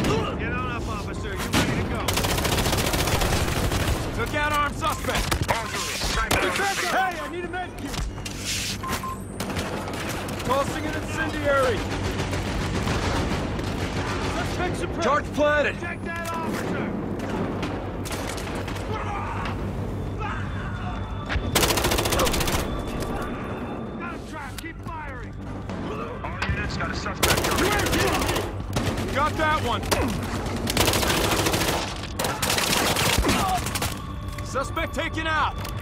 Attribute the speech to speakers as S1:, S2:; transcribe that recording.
S1: Get on up, officer. You ready to go?
S2: Took out armed suspect.
S1: Hey, I need a med kit.
S2: Tossing an incendiary.
S1: Suspect suppressed.
S2: Charge planted.
S1: Check that officer. Got him trapped. Keep firing.
S3: All units got a suspect.
S2: Got that one. Suspect taken out.